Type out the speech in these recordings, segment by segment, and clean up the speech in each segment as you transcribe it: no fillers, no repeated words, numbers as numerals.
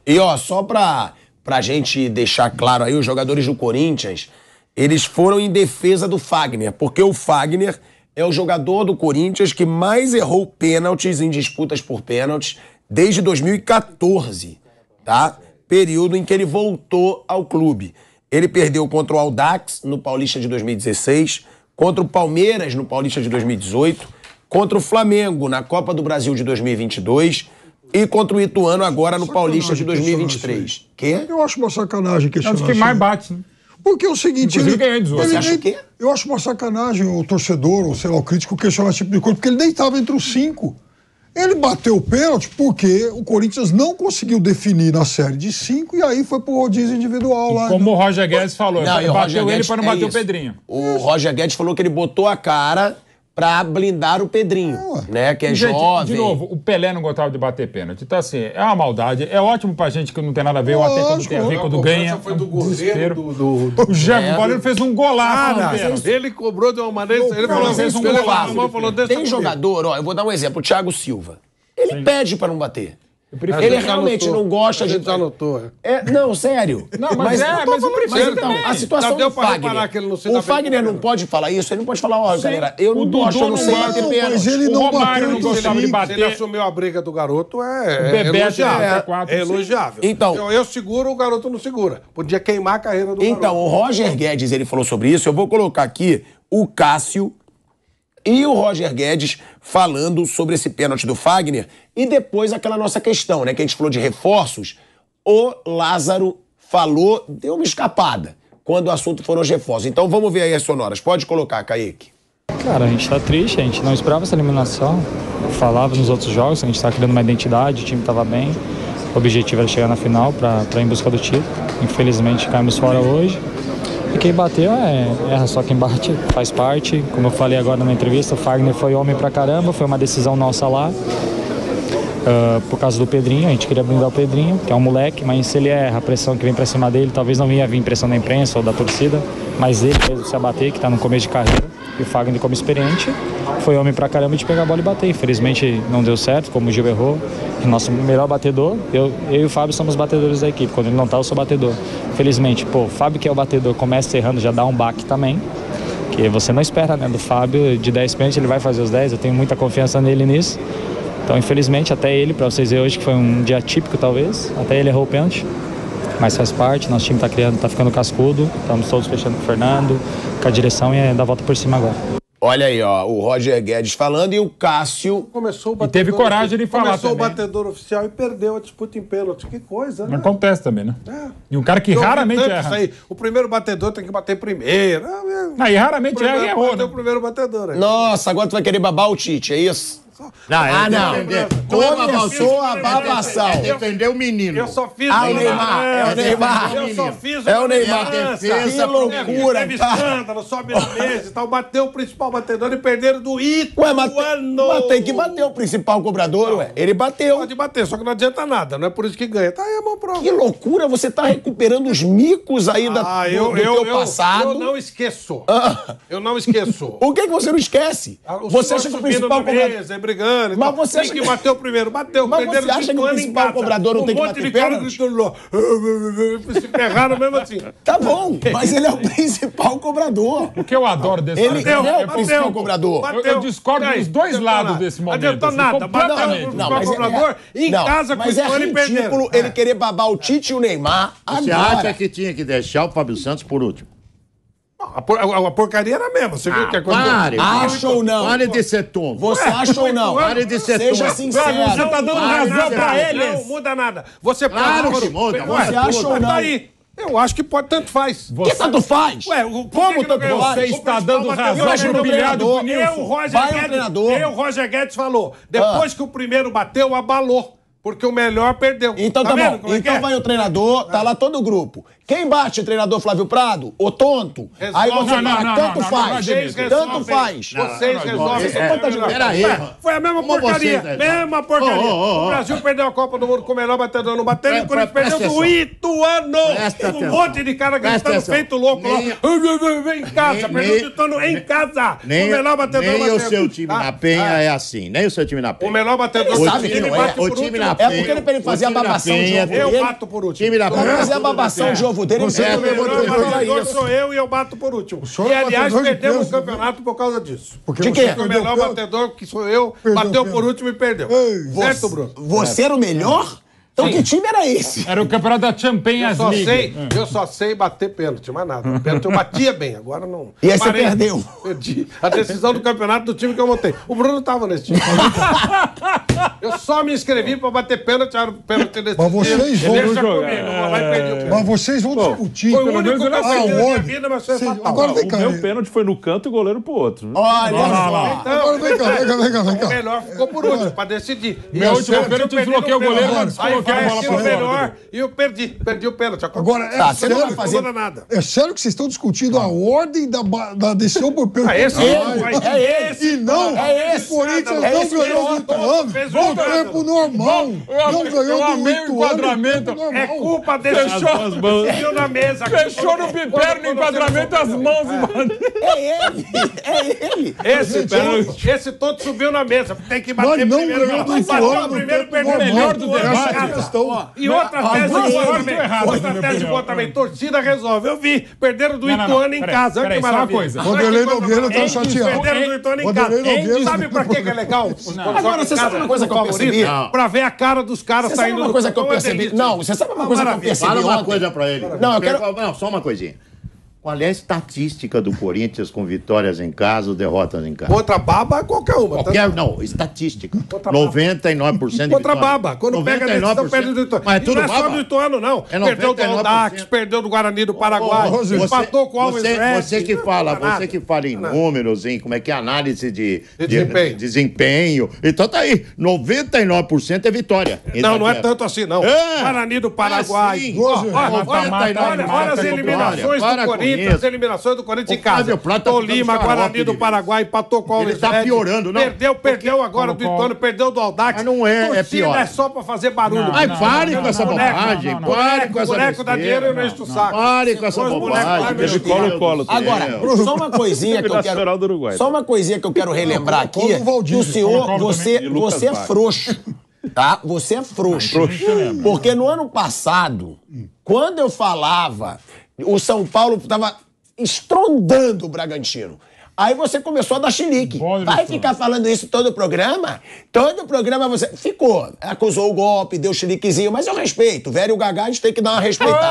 E ó, só pra gente deixar claro aí, os jogadores do Corinthians, eles foram em defesa do Fagner, porque o Fagner é o jogador do Corinthians que mais errou pênaltis em disputas por pênaltis desde 2014, tá? Período em que ele voltou ao clube. Ele perdeu contra o Audax no Paulista de 2016, contra o Palmeiras no Paulista de 2018, contra o Flamengo na Copa do Brasil de 2022 e contra o Ituano agora no Paulista de 2023. Quê? Eu acho uma sacanagem questionar. É o que mais bate, né? Porque é o seguinte... Você acha o quê? Eu acho uma sacanagem o torcedor, ou sei lá, o crítico questionar esse tipo de coisa, porque ele nem estava entre os 5. Ele bateu o pênalti porque o Corinthians não conseguiu definir na série de 5 e aí foi pro rodízio individual lá. Como o Roger Guedes falou, bateu ele para não bater o Pedrinho. O Roger Guedes falou que ele botou a cara pra blindar o Pedrinho, né? Que é gente, jovem. De novo, o Pelé não gostava de bater pênalti. Então, assim, é uma maldade. É ótimo pra gente que não tem nada a ver, ou até quando tem a ver, quando ganha. Foi do goleiro O Jefferson Paulinho fez um golaço. Ele cobrou de uma maneira... Ele falou, fez um golaço. Tem jogador, ó, eu vou dar um exemplo, o Thiago Silva. Ele pede pra não bater. Ele realmente não gosta de... Não, sério. Não, mas eu prefiro então, a situação do Fagner... O Fagner não pode falar isso, ele não pode falar, ó, galera, eu não gosto, eu não sei bater pênalti. Mas ele não bateu, não gostava de bater. Se ele assumiu a briga do garoto, é elogiável. É elogiável. Então, eu seguro, o garoto não segura. Podia queimar a carreira do garoto. Então, o Roger Guedes, ele falou sobre isso, eu vou colocar aqui o Cássio e o Roger Guedes falando sobre esse pênalti do Fagner e depois aquela nossa questão, né, que a gente falou de reforços. O Lázaro falou, deu uma escapada quando o assunto foram os reforços. Então vamos ver aí as sonoras. Pode colocar, Kaique. Cara, a gente tá triste, a gente não esperava essa eliminação. Falava nos outros jogos, a gente tá criando uma identidade, o time tava bem. O objetivo era chegar na final pra ir em busca do título. Infelizmente caímos fora hoje. E quem bateu erra só quem bate, faz parte. Como eu falei agora na entrevista, o Fagner foi homem pra caramba, foi uma decisão nossa lá. Por causa do Pedrinho, a gente queria blindar o Pedrinho, que é um moleque, mas se ele erra, a pressão que vem pra cima dele, talvez não ia vir pressão da imprensa ou da torcida, mas ele mesmo se abater, que tá no começo de carreira, e o Fagner como experiente, foi homem pra caramba de pegar a bola e bater. Infelizmente não deu certo, como o Gil errou, nosso melhor batedor, eu e o Fábio somos batedores da equipe, quando ele não tá eu sou batedor. Infelizmente, o Fábio que é o batedor começa errando, já dá um baque também, que você não espera, né, do Fábio, de 10 pênaltis ele vai fazer os 10, eu tenho muita confiança nele nisso. Então, infelizmente, até ele, para vocês verem hoje que foi um dia típico, talvez, até ele errou o pênalti, mas faz parte, nosso time tá ficando cascudo, estamos todos fechando com o Fernando, com a direção e é dar a volta por cima agora. Olha aí, ó, o Roger Guedes falando e o Cássio... E teve coragem de falar Começou também. o batedor oficial e perdeu a disputa em pênalti. Que coisa, né? Acontece também, né? E um cara que raramente erra. Isso aí. O primeiro batedor tem que bater primeiro. E raramente erra e errou, né? O primeiro batedor. Nossa, agora tu vai querer babar o Tite, é isso? Não. Começou a babação. Defender o menino. Eu só fiz o Neymar. É o Neymar. Eu só fiz É o Neymar. Defesa, Que loucura, teve escândalo, sobe na mesa e tal. Bateu o principal batedor e perderam do Ituano. Mas tem que bater o principal cobrador, ué. Ele bateu. Pode bater, só que não adianta nada. Não é por isso que ganha. Tá aí a mão prova. Que loucura, você tá recuperando os micos aí do teu passado. Eu não esqueço. Eu não esqueço. O que você não esquece? Você acha que o principal cobrador... brigando. Mas você acha que bateu primeiro, bateu. Mas você acha que o principal cobrador não tem que bater pênalti? Se ferraram mesmo assim. Tá bom, mas ele é o principal cobrador. O que eu adoro desse Ele é o principal cobrador. Eu discordo dos dois lados desse momento. Adiantou nada. Bateu o principal cobrador em casa com o Ituano e perdendo. Mas é ridículo ele querer babar o Tite e o Neymar agora. Você acha que tinha que deixar o Fábio Santos por último? A porcaria era a mesma. Você viu o que aconteceu? Acha ou não? Pare de ser tonto. Você acha ou não? Pare de ser tonto. Seja sincero. Você tá dando razão pra eles. Não muda nada. Você Claro que muda. Você acha ou não? Tá aí. Eu acho que pode, tanto faz. Que tanto faz? Ué, como tanto faz? Você está dando razão pro pilhado do Nilson. O Roger Guedes falou. Depois que o primeiro bateu, abalou. Porque o melhor perdeu. Então tá bom. Então vai o treinador, tá lá todo o grupo. Quem bate o treinador Flávio Prado? O tonto? Aí você fala, tanto faz. Tanto faz. Vocês resolvem. Peraí. Foi a mesma porcaria. Mesma porcaria. O Brasil perdeu a Copa do Mundo com o melhor batedor no batendo e o Corinthians perdeu do Ituano. Um monte de cara gritando feito louco lá. Em casa. Perdeu o Ituano em casa. O melhor batedor nem o seu time na Penha é assim. Nem o seu time na Penha. O melhor batedor o time na É porque ele fazia a babação de ovo dele. Eu bato por último. Time da Quando fazia a babação de ovo dele, Você ele também levou botou tudo pra Agora isso. sou eu e eu bato por último. senhor E, é aliás, batedor de perdemos o pênalti, campeonato por causa disso. Porque De você quê? O perdeu melhor pênalti. batedor, que sou eu, Perdeu bateu pênalti. por último e perdeu. Ei, Certo, Bruno? Você era o melhor? Então que time era esse? Era o campeonato da Champions League. Eu só sei bater pênalti, mais nada. Pênalti eu batia bem, agora não. E aí você perdeu. Perdi. A decisão do campeonato do time que eu montei. O Bruno tava nesse time. Eu só me inscrevi pra bater pênalti, era o pênalti desse Mas vocês vão Deixa jogar. comigo, eu vou lá e perdi o pênalti. Mas vocês vão discutir. Foi o pelo único menos que eu perdi na minha ordem. vida, mas foi Vocês- fatal. Agora vem O cá. meu pênalti foi no canto e o goleiro pro outro. Olha só. Agora vem cá. O melhor ficou por último, pra decidir. Meu último eu pênalti, perdi desbloqueei no o goleiro, pênalti. mas descoloquei a Aí bola vai pra ser o fora. melhor e eu perdi o pênalti. Agora, Tá, você não vai Não fazer. muda nada. é sério que vocês estão discutindo a ordem da decisão por pênalti? Esse É esse. E não, É esse. o Corinthians É não esse ganhou que o Ituano. fez No o tempo normal. Não ganhou eu do amei o Ituano. enquadramento. no tempo É normal. culpa desse subiu na mesa. Fechou no piperno, no enquadramento, as mãos embaixo. É ele. É ele. Esse todo subiu na mesa. Tem que bater Nós não primeiro. ganhamos do Bateu Ituano no primeiro, tempo perdeu normal. melhor do Essa debate. questão. E outra tese boa também. errado, na Outra minha tese opinião. boa também. Torcida resolve. Eu vi. Perderam do Ituano em Peraí, casa. Olha peraí, que só uma maravilha. coisa. Vanderlei Nogueira tá chateado. Perderam do Ituano em casa. Vanderlei Nogueira- Sabe pra que é legal? Agora, você sabe uma coisa que eu percebi? Pra ver a cara dos caras Você sabe saindo uma do coisa que eu campo, é percebi? delícia. Não, você sabe uma coisa que eu maravilha. percebi Fala uma ontem? coisa pra ele. Não, eu quero- Não, só uma coisinha. Qual é a estatística do Corinthians com vitórias em casa ou derrotas em casa? Contra baba, qualquer uma. Não, estatística. Contra 99% de Contra vitória. baba. Quando pega a decisão, perde do Ituano. Mas é E tudo não é só baba. do Ituano, não. É Perdeu do 99%. Audax, perdeu do Guarani do Paraguai, empatou com o Alves Rex. Você que fala em números, em como é que é análise de desempenho. Então tá aí, 99% é vitória. Não é tanto assim, não. É. Guarani do Paraguai. É sim. Olha as eliminações do Corinthians, as eliminações do Corinthians em casa. Tolima, Guarani do Paraguai, empatou com o Alves Ele tá Rex. piorando, não. Perdeu agora do Ituano, perdeu do Audax. Mas não é, é pior. É só pra fazer barulho. Ai, pare com essa bobagem. Pare com essa boneco dá dinheiro e não enche o saco. Pare com essa Os bonecos lá, bobagem. meu Teve Deus. Colo-Colo. Agora, só uma coisinha que eu Nacional quero. do Uruguai. Só uma coisinha que eu quero relembrar aqui. Colo-Colo do Que Valdívia. o senhor, Colo-Colo você também. E Lucas é Vale. frouxo. Tá? Você é frouxo. Porque no ano passado, quando eu falava, o São Paulo estava estrondando o Bragantino. Aí você começou a dar chilique. Pode, Vai doutor. ficar falando isso todo o programa? Todo o programa você... Ficou. Acusou o golpe, deu chiliquezinho, mas eu respeito. O velho Gagá, a gente tem que dar uma respeitada.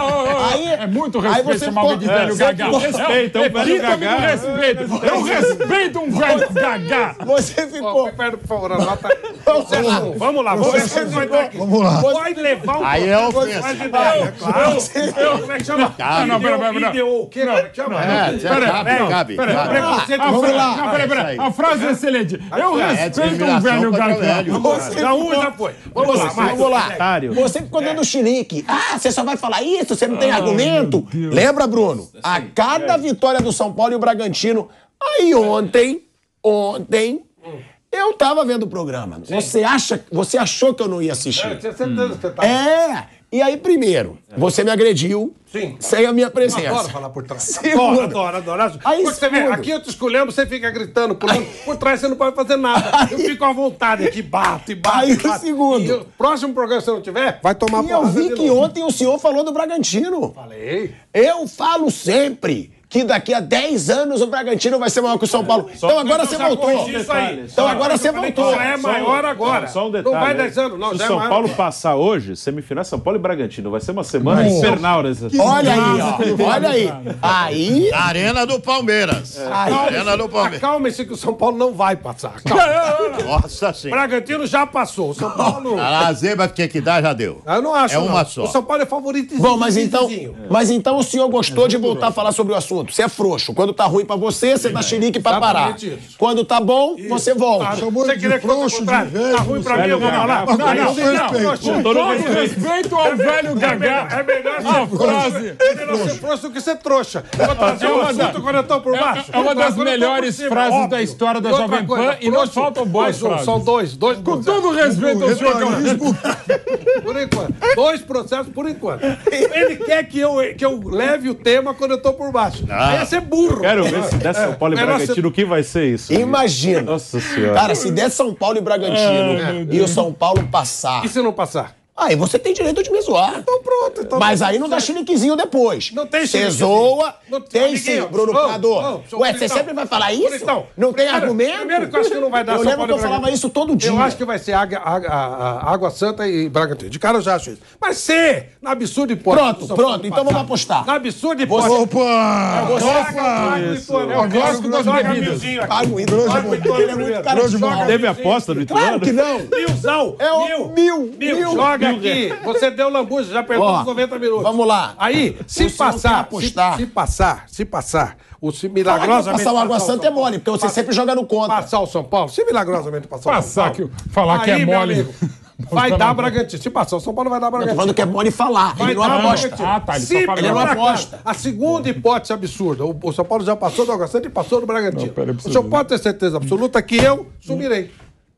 É muito aí respeito você chamar ficou- alguém de velho você Gagá. ficou- Respeita, um velho Gagá. Eu respeito um velho Gagá. Você ficou... Pera, por favor, anota. Vamos lá, vamos ver se vai dar aqui. Vamos lá. Vai levar um Aí é ofensa. Faz ideia, claro. Como é que chama? Não, pera. Ideou o quê? Como é que chama? Cabe. Preconceito. Vamos lá. Isso Peraí. aí. A frase é excelente. Eu respeito um velho contra Gagá. velho. Já um já foi. Vamos lá, mais. Vamos lá. Você ficou dando chilique. Ah, você só vai falar isso, você não tem argumento. Lembra, Bruno? A cada vitória do São Paulo e o Bragantino. Aí ontem, eu tava vendo o programa. Você achou que eu não ia assistir? Tinha certeza que você tá. E aí, primeiro, você me agrediu sem a minha presença. Adoro falar por trás. Segundo. Adoro. Aí, Você vê, segundo. aqui eu te escolhendo, você fica gritando, pulando. Por trás você não pode fazer nada. Eu fico à vontade aqui, bato. Aí, segundo. E o próximo programa, se não tiver, vai tomar E eu porrada vi de que novo. ontem o senhor falou do Bragantino. Falei. Eu falo sempre que daqui a 10 anos o Bragantino vai ser maior que o São Paulo. Então agora você já voltou. corrigi isso aí. Então agora você Eu falei que voltou. já é maior agora. Só um detalhe. Não vai né? 10 anos, não. Se já o é São maior. Paulo passar hoje, semifinal São Paulo e Bragantino. Vai ser uma semana infernal nessa. Olha aí, ó. Olha aí. Aí. Arena do Palmeiras. Arena do Palmeiras. Acalme-se que o São Paulo não vai passar. Calma. Nossa O senhora. Bragantino já passou. O São Paulo... A zebra que dá já deu. Eu não acho, É uma não. só. O São Paulo é favorito. Bom, mas então o senhor gostou de voltar a falar sobre o assunto. Você é frouxo. Quando tá ruim pra você dá chilique pra parar. exatamente isso. Quando tá bom, você volta. Chamou Você ele queria de que fosse o frouxo, de contrário? velho. Tá ruim pra mim, eu vou falar. Não, respeito. Todo respeito ao velho Gagá. É melhor A frase. ser frouxo do que ser trouxa. Eu vou trazer um assunto quando eu tô por baixo. É uma das Quando eu tô por melhores cima, frases óbvio. da história da E outra Jovem coisa, Pan e não frouxo, faltam boas mais um, frases. São dois Com processos. todo respeito ao senhor Etarismo. Por enquanto. 2 processos por enquanto. Ele quer que eu leve o tema quando eu tô por baixo. Aí ia ser burro. Quero ver se der São Paulo e Bragantino, o que vai ser isso? Imagina. Nossa Senhora. Cara, se der São Paulo e Bragantino e o São Paulo passar... E se não passar? Aí você tem direito de me zoar. Então pronto. Então mas aí não dá chiliquezinho depois. Não tem Você chiliquezinho. zoa, Não tem sim, Bruno Cunhador. Ué, você sempre vai falar isso? Não tem argumento? Primeiro que eu acho que não vai dar Eu São lembro Paulo que eu falava isso todo dia. Eu acho que vai ser Água Santa e Bragantino. De cara eu já acho isso. Mas se, na absurda hipótese... Pronto, então vamos apostar. Na absurda hipótese... Opa! Eu gosto das bebidas. Paga o ídolo. Ele é muito cara de mal. Teve aposta no Ituano? Claro que não. Milzão. É o mil. Joga aqui. Você deu lambuja, já perdeu os 90 minutos. Vamos lá. Aí, se passar, milagrosamente... Passar o Água Santa é mole, porque você sempre joga no contra. Passar o São Paulo, se milagrosamente passar o São Paulo... Falar que é mole... Vai dar Bragantino. Se passar o São Paulo, vai dar Bragantino. Eu tô falando que é mole falar. Ele não aposta. Ele não aposta. A segunda hipótese absurda. O São Paulo já passou do Água Santa e passou do Bragantino. O senhor pode ter certeza absoluta que eu sumirei.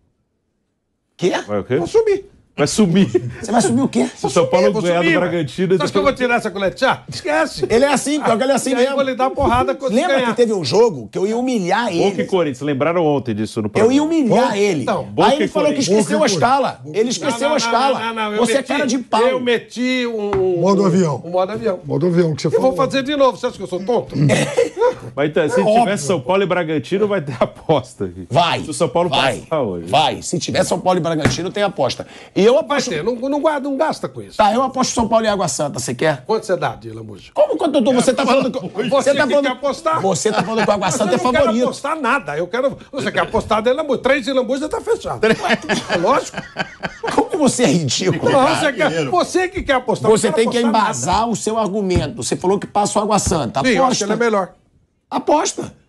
Quê? Vai o quê? Vou sumir. Vai sumir. Você vai subir o quê? Se o São Paulo ganhar do Bragantino... Você acha que eu vou tirar essa colher de chá? Esquece. Ele é assim, pior que ele é assim E aí eu mesmo. vou lhe dar porrada quando Lembra ganhar. que teve um jogo que eu ia humilhar Boca ele? e Corinthians, lembraram ontem disso no Eu programa. ia humilhar ele. Então, Aí ele falou que esqueceu a escala. Ele esqueceu a escala. Eu Você é cara de pau. Eu meti um... Modo avião. Um modo avião. Modo avião que você Eu falou. vou fazer de novo. Você acha que eu sou tonto? Mas então, se tiver São Paulo e Bragantino, vai ter aposta aqui. Vai. Se o São Paulo vai, passar hoje. Vai. Se tiver São Paulo e Bragantino, tem aposta. E eu Vai aposto... ter. Não gasta com isso. Tá, eu aposto São Paulo e Água Santa. Você quer? Quanto você dá de lambuja? Como quanto eu tô? Você tá falando que... Você tá que falando... quer apostar. Você tá falando que o Água Santa é Eu não quero favorito. apostar nada. Você quer apostar de lambuja. 3 de lambuja tá fechado. É lógico. Como você é ridículo, Não, cara? você que quer apostar. Você não tem quero que apostar embasar o seu argumento. Você falou que passa o Água Santa. nada. Sim, eu acho que ele é Aposta. melhor. Aposta.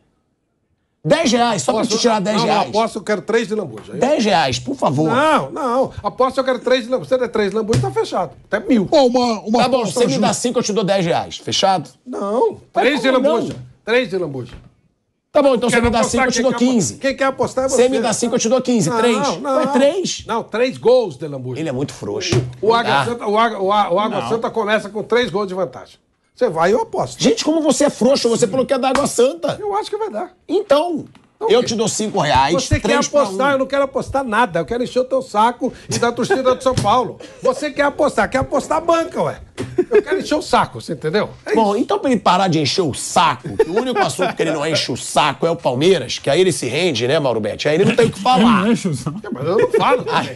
R$10, só pra te tirar R$10. Não, aposto eu quero 3 de lambuja. R$10, por favor. Não. Aposto eu quero 3 de lambuja. Se der 3 de lambuja, tá fechado. Até 1.000. Pô, uma Tá bom, aposta você me justa. dá 5, eu te dou R$10. Fechado? Não. Mas 3 de como não? lambuja. 3 de lambuja. Tá bom, então você Quero me dá apostar 5, eu te dou quem quer 15. Quem quer apostar é você. Você me dá 5, eu te dou 15. 3. Não. É 3. Não, 3 gols de lambuja. Ele é muito frouxo. O Água Santa começa com 3 gols de vantagem. Você vai e eu aposto. Gente, como você é frouxo, você falou que é da Água Santa. Eu acho que vai dar. Então, eu te dou R$5. Você quer 3 pra apostar, 1. eu não quero apostar nada. Eu quero encher o teu saco e da torcida do São Paulo. Você quer apostar banca, ué. Eu quero encher o saco, você entendeu? É Bom, então pra ele parar de encher o saco, que o único assunto que ele não enche o saco é o Palmeiras, que aí ele se rende, né, Mauro Betti? Aí ele não tem o que falar. Ele enche o saco. Mas eu não falo também.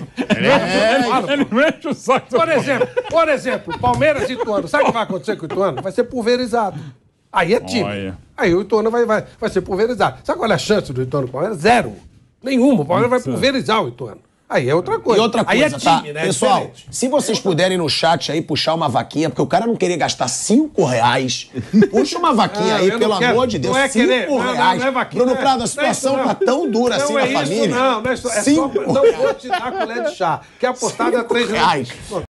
Ele não enche o saco. Por exemplo, Palmeiras e Ituano. Sabe o que vai acontecer com o Ituano? Vai ser pulverizado. Aí é time. Olha. Aí o Ituano vai ser pulverizado. Sabe qual é a chance do Ituano com o Palmeiras? 0. Nenhuma. O Palmeiras vai pulverizar o Ituano. Aí é outra coisa. E outra coisa, aí é time, tá? né? Pessoal, diferente. se vocês puderem no chat aí puxar uma vaquinha, porque o cara não querer gastar R$5, puxa uma vaquinha aí, eu pelo não quero. amor de Deus, Não é querer. R$5. Não é vaquinha. Bruno Prado, a situação tá tão dura assim não na é isso, família. Não é só. Não vou te dar colher de chá. Quer apostar da 3 R$5.